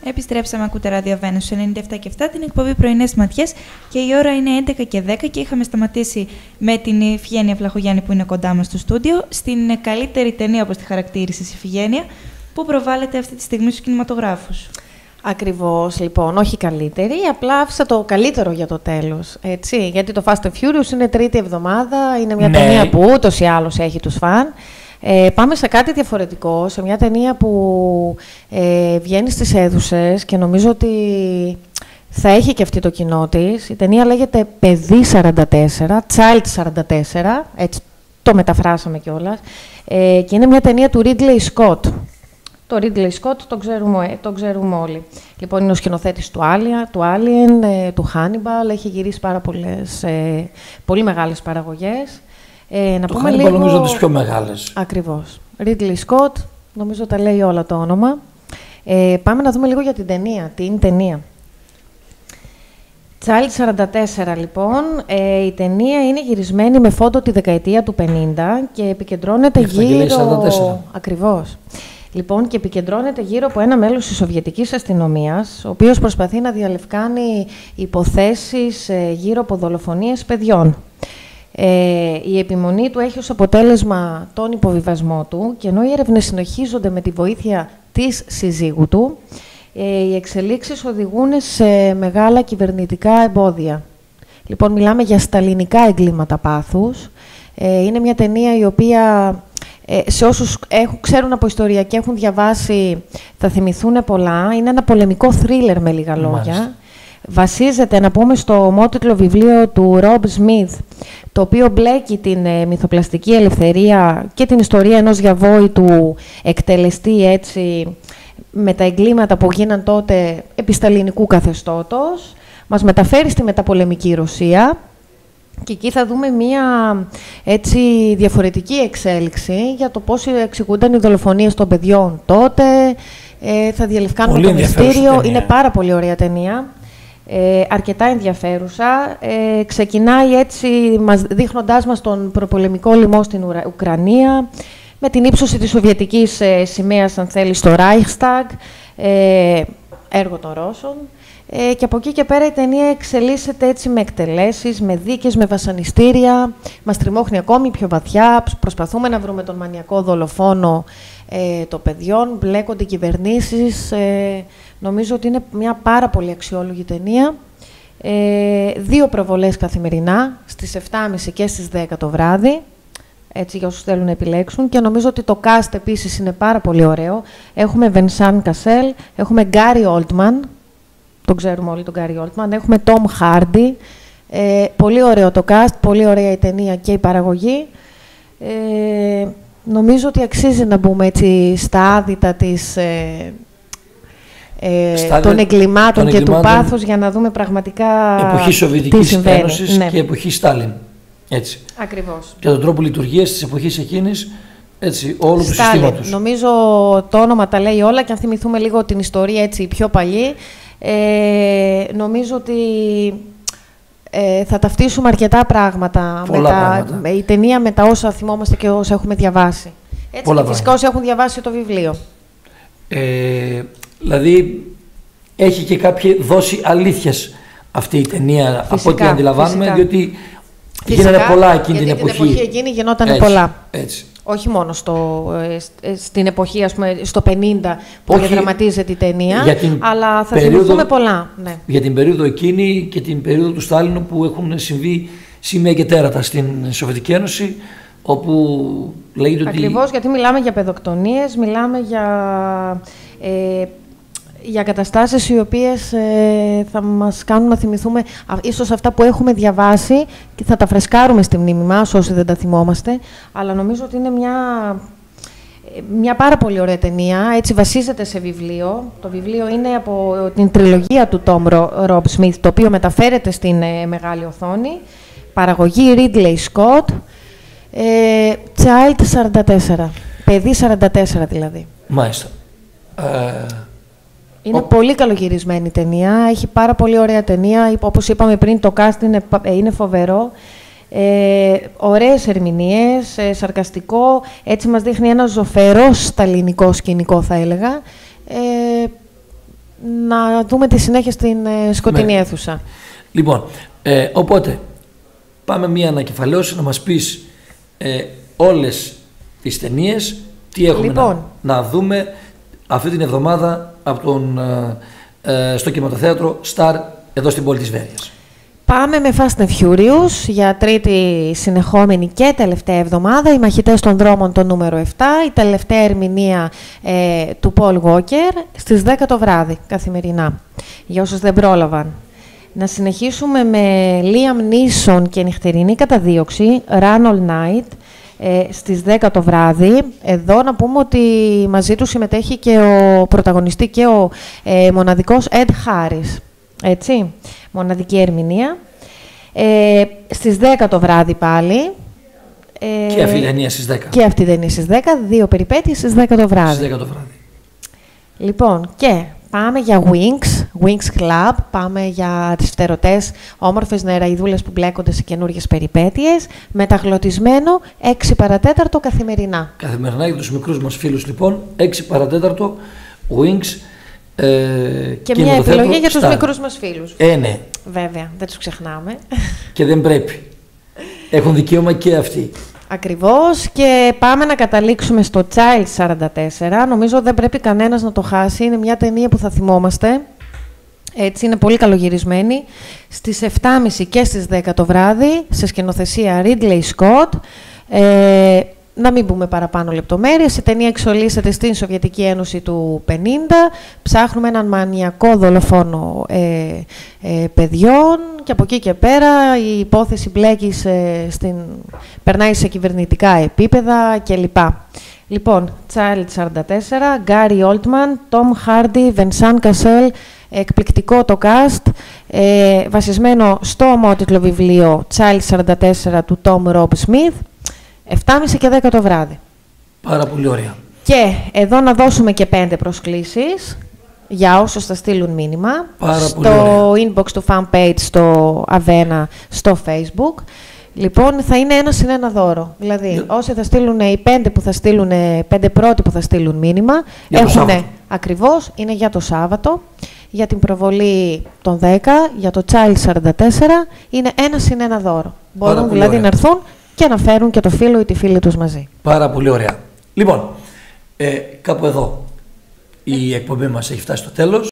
Επιστρέψαμε, ακούτε ράδιο Βένους 97 και 7, την εκπομπή Πρωινές Ματιές και η ώρα είναι 11 και 10 και είχαμε σταματήσει με την Ιφηγένεια Βλαχογιάννη που είναι κοντά μας στο στούντιο, στην καλύτερη ταινία, όπως τη χαρακτήρισες, Ιφηγένεια, που προβάλλεται αυτή τη στιγμή στους κινηματογράφους. Ακριβώς, λοιπόν, όχι καλύτερη, απλά άφησα το καλύτερο για το τέλος, έτσι, γιατί το Fast and Furious είναι τρίτη εβδομάδα, είναι μια ταινία που ούτως ή άλλως έχει τους φαν. Πάμε σε κάτι διαφορετικό, σε μια ταινία που βγαίνει στις αίθουσες και νομίζω ότι θα έχει και αυτή το κοινό της. Η ταινία λέγεται Παιδί 44, Child 44, έτσι το μεταφράσαμε κιόλας, και είναι μια ταινία του Ridley Scott. Το Ridley Scott τον ξέρουμε όλοι. Λοιπόν, είναι ο σκηνοθέτης του Alien, του Hannibal, έχει γυρίσει πολύ μεγάλες παραγωγές. Να το πούμε Hannibal λίγο... νομίζω από τις πιο μεγάλες. Ακριβώς. Ridley Scott, νομίζω τα λέει όλα το όνομα. Πάμε να δούμε λίγο για την ταινία. Τι είναι η ταινία. Child 44, λοιπόν. Η ταινία είναι γυρισμένη με φόντο τη δεκαετία του 50 και επικεντρώνεται γύρω... Ακριβώς. Λοιπόν, και επικεντρώνεται γύρω από ένα μέλος της Σοβιετικής αστυνομίας, ο οποίος προσπαθεί να διαλευκάνει υποθέσεις γύρω από δολοφονίες παιδιών. Η επιμονή του έχει ως αποτέλεσμα τον υποβιβασμό του και ενώ οι έρευνες συνεχίζονται με τη βοήθεια της συζύγου του, οι εξελίξεις οδηγούν σε μεγάλα κυβερνητικά εμπόδια. Λοιπόν, μιλάμε για σταλινικά εγκλήματα πάθους. Είναι μια ταινία η οποία σε όσους ξέρουν από ιστορία και έχουν διαβάσει θα θυμηθούν πολλά. Είναι ένα πολεμικό θρίλερ με λίγα λόγια. Βασίζεται, να πούμε, στο ομότιτλο βιβλίο του Rob Smith, το οποίο μπλέκει την μυθοπλαστική ελευθερία και την ιστορία ενός διαβόητου εκτελεστή, έτσι, με τα εγκλήματα που γίναν τότε επί σταλινικού καθεστώτος. Μας μεταφέρει στη μεταπολεμική Ρωσία και εκεί θα δούμε μία, έτσι, διαφορετική εξέλιξη για το πώς εξηγούνταν οι δολοφονίες των παιδιών τότε. Θα διαλευκάνουμε το μυστήριο. Είναι πάρα πολύ ωραία ταινία. Αρκετά ενδιαφέρουσα. Ξεκινάει έτσι δείχνοντάς μας τον προπολεμικό λοιμό στην Ουκρανία, με την ύψωση της σοβιετικής σημαίας, αν θέλει, στο Reichstag, έργο των Ρώσων. Και από εκεί και πέρα η ταινία εξελίσσεται έτσι με εκτελέσεις, με δίκες, με βασανιστήρια. Μας τριμώχνει ακόμη πιο βαθιά. Προσπαθούμε να βρούμε τον μανιακό δολοφόνο των παιδιών. Μπλέκονται κυβερνήσεις. Νομίζω ότι είναι μια πάρα πολύ αξιόλογη ταινία. 2 προβολές καθημερινά, στις 7.30 και στις 10 το βράδυ, έτσι για όσους θέλουν να επιλέξουν. Και νομίζω ότι το cast επίσης είναι πάρα πολύ ωραίο. Έχουμε Vincent Cassel, έχουμε Gary Oldman, τον ξέρουμε όλοι τον Gary Oldman, έχουμε Tom Hardy. Πολύ ωραίο το cast, πολύ ωραία η ταινία και η παραγωγή. Νομίζω ότι αξίζει να μπούμε έτσι στα άδυτα της... των εγκλημάτων και του πάθους για να δούμε πραγματικά εποχή Σοβιετικής Ένωσης και εποχή Στάλιν. Έτσι. Ακριβώς. Και τον τρόπο λειτουργίας της εποχής εκείνης, έτσι, όλου του συστήματος. Νομίζω το όνομα τα λέει όλα και αν θυμηθούμε λίγο την ιστορία έτσι πιο παλιή, νομίζω ότι θα ταυτίσουμε αρκετά πράγματα. Η ταινία με τα όσα θυμόμαστε και όσα έχουμε διαβάσει. Έτσι, και φυσικά όσοι έχουν διαβάσει το βιβλίο. Δηλαδή, έχει και κάποια δόση αλήθειας αυτή η ταινία, από ό,τι αντιλαμβάνουμε, διότι γίνανε πολλά εκείνη την εποχή. Την εποχή εκείνη γινόταν πολλά. Έτσι. Όχι μόνο στην εποχή, ας πούμε, στο 50 που διαδραματίζεται η ταινία, αλλά θα θυμηθούμε πολλά. Ναι. Για την περίοδο εκείνη και την περίοδο του Στάλινου που έχουν συμβεί σημεία και τέρατα στην Σοβιετική Ένωση, όπου λέγεται ότι... Ακριβώς, γιατί μιλάμε για παιδοκτονίες, μιλάμε για καταστάσεις οι οποίες θα μας κάνουν να θυμηθούμε ίσως αυτά που έχουμε διαβάσει και θα τα φρεσκάρουμε στη μνήμη μας όσοι δεν τα θυμόμαστε, αλλά νομίζω ότι είναι μια πάρα πολύ ωραία ταινία, έτσι βασίζεται σε βιβλίο. Το βιβλίο είναι από την τριλογία του Tom Rob Smith, το οποίο μεταφέρεται στην μεγάλη οθόνη. Παραγωγή Ridley Scott, Child 44, παιδί 44 δηλαδή. Μάλιστα. Είναι πολύ καλογυρισμένη η ταινία, έχει πάρα πολύ ωραία ταινία. Όπως είπαμε πριν, το cast είναι φοβερό. Ωραίες ερμηνείες, σαρκαστικό, έτσι μας δείχνει ένα ζωφερό σταλινικό σκηνικό, θα έλεγα. Νομίζω ότι είναι μια πάρα πολύ αξιόλογη ταινία. Έτσι βασίζεται σε βιβλίο. Το βιβλίο είναι από την τριλογία του Tom Rob Smith, το οποίο μεταφέρεται στην μεγάλη οθόνη. Παραγωγή Ridley Scott, Child 44, παιδί 44 δηλαδή. Μάλιστα. Είναι πολύ καλογυρισμένη η ταινία, έχει πάρα πολύ ωραία ταινία. Όπως είπαμε πριν, το cast είναι φοβερό. Ωραίες ερμηνείες, σαρκαστικό, έτσι μας δείχνει ένα ζωφερό σταλινικό σκηνικό, θα έλεγα. να δούμε τη συνέχεια στην σκοτεινή αίθουσα. Λοιπόν, οπότε πάμε μία ανακεφαλαίωση να μας πεις όλες τις ταινίες, τι έχουμε να δούμε αυτή την εβδομάδα από στο κινηματοθέατρο Star εδώ στην πόλη της Βέρειας. Πάμε με Fast and Furious για τρίτη συνεχόμενη και τελευταία εβδομάδα. Οι μαχητές των δρόμων το νούμερο 7, η τελευταία ερμηνεία του Paul Walker στις 10 το βράδυ καθημερινά, για όσους δεν πρόλαβαν. Να συνεχίσουμε με Liam Neeson και νυχτερινή καταδίωξη, Run All Night, στις 10 το βράδυ. Εδώ να πούμε ότι μαζί του συμμετέχει και ο πρωταγωνιστή και ο μοναδικός Ed Harris. Έτσι, μοναδική ερμηνεία. Στις 10 το βράδυ πάλι. Και αυτή η ταινία στις 10. Και αυτή η ταινία στις 10, δύο περιπέτειες στις 10 το βράδυ. Στις 10 το βράδυ. Λοιπόν, και πάμε για Wings Club, πάμε για τις φτερωτές όμορφες νεραϊδούλες που μπλέκονται σε καινούργιες περιπέτειες, μεταγλωτισμένο 6 παρατέταρτο καθημερινά. Καθημερινά για τους μικρούς μας φίλους λοιπόν, 6 παρατέταρτο, Wings. Και μια επιλογή για τους μικρούς μας φίλους. Ναι. Βέβαια, δεν τους ξεχνάμε. Και δεν πρέπει. Έχουν δικαίωμα και αυτοί. Ακριβώς, και πάμε να καταλήξουμε στο Child 44. Νομίζω δεν πρέπει κανένας να το χάσει. Είναι μια ταινία που θα θυμόμαστε. Έτσι, είναι πολύ καλογυρισμένη. Στις 7.30 και στις 10 το βράδυ, σε σκηνοθεσία Ridley Scott. Να μην πούμε παραπάνω λεπτομέρειες. Η ταινία εξολύσσεται στην Σοβιετική Ένωση του 50. Ψάχνουμε έναν μανιακό δολοφόνο παιδιών και από εκεί και πέρα η υπόθεση μπλέκει περνάει σε κυβερνητικά επίπεδα κλπ. Λοιπόν, Child 44, Gary Oldman, Tom Hardy, Vincent Cassel, εκπληκτικό το cast, βασισμένο στο ομότιτλο βιβλίο Child 44 του Tom Rob Smith. 7.30 και 10 το βράδυ. Πάρα πολύ ωραία. Και εδώ να δώσουμε και 5 προσκλήσεις για όσους θα στείλουν μήνυμα. Στο inbox του fanpage, στο Avena, στο Facebook. Λοιπόν, θα είναι ένα συν ένα δώρο. Δηλαδή, όσοι θα στείλουν, οι 5 που θα στείλουν, 5 πρώτοι που θα στείλουν μήνυμα, έχουν ακριβώς, είναι για το Σάββατο. Για την προβολή των 10, για το Child 44, είναι ένα συν ένα δώρο. Μπορούν δηλαδή να έρθουν και να φέρουν και το φίλο ή τη φίλη τους μαζί. Πάρα πολύ ωραία. Λοιπόν, κάπου εδώ η εκπομπή μας έχει φτάσει στο τέλος.